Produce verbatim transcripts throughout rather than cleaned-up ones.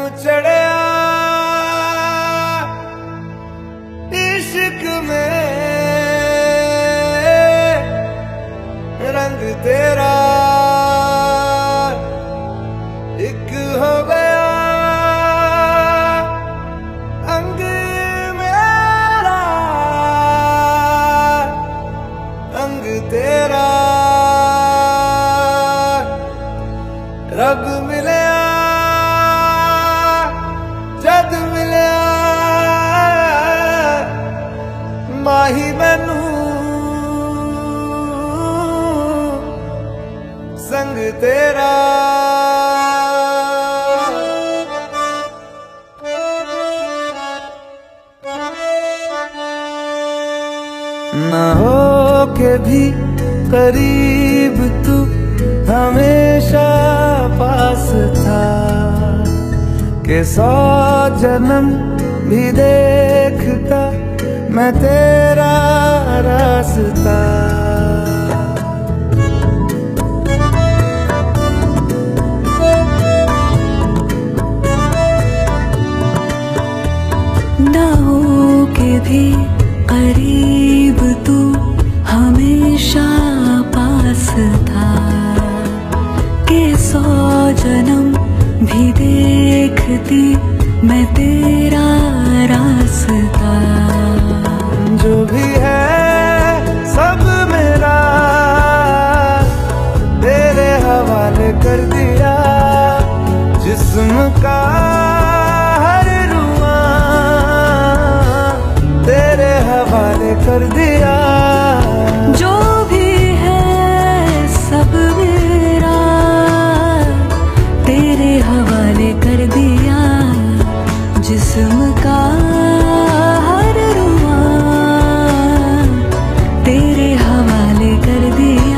मैनू चढ़िया इश्क में रंग तेरा एक हो गया अंग मेरा अंग तेरा रब मिलया जद मिलया माही मैनू संग तेरा ना हो के भी करीब तू हमेशा पास था कि सौ जन्म भी देखता मैं तेरा रास्ता। ना हो के भी करीब तू हमेशा पास था कि सौ जन्म भी देखती मैं तेरा रास्ता। जो भी है सब मेरा तेरे हवाले कर दिया जिस्म का हर रुआ तेरे हवाले कर दिया। जो भी है सब मेरा तेरे हवाले कर दिया जिस्म का हर रुआ तेरे हवाले कर दिया।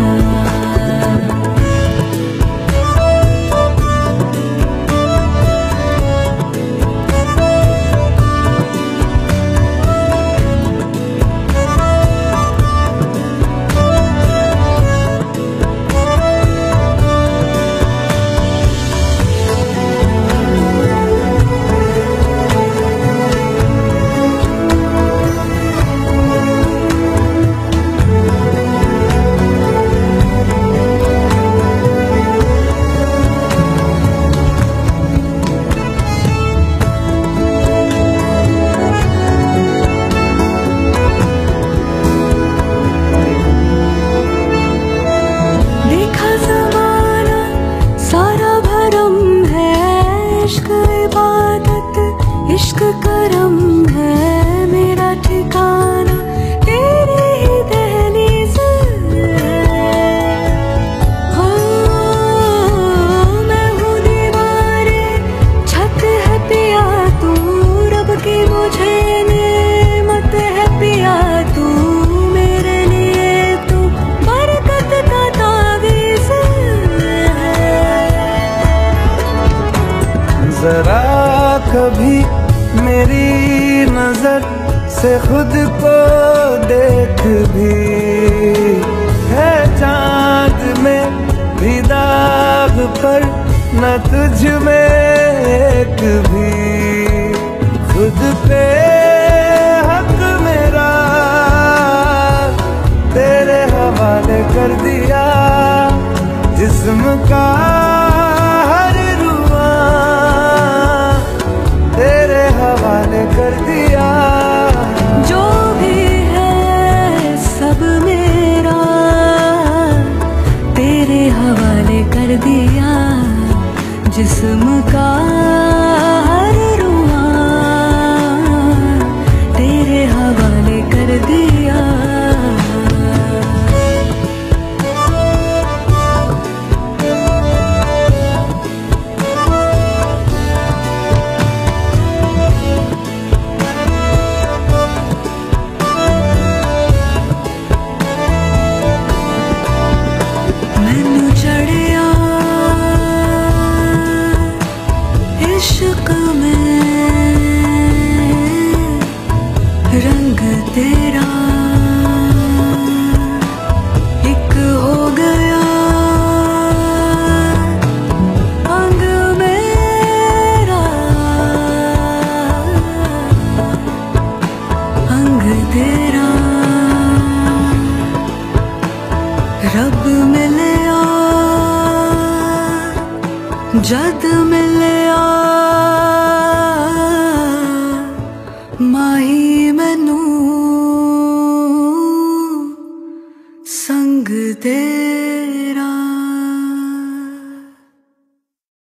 इश्क करम है मेरा ठिकाना तेरे ही दहलीज हो। मैं हूँ दीवारें छत है पिया तू रब की मुझे नेमत है पिया तू मेरे लिए तू बरकत का तावीज़ है। जरा कभी मेरी नजर से खुद को देख भी है चांद में भी दाग पर न तुझ में एक भी खुद पे हक मेरा तेरे हवाले कर दिया जिस्म का हर रुआ तेरे हवाले कर दिया। जो भी है सब मेरा तेरे हवाले कर दिया जिस्म का हर रुआ तेरे हवाले कर दिया। मैनू चढ़िया इश्क में रंग तेरा एक हो गया अंग मेरा जद मिलिया माही मैनू संग दे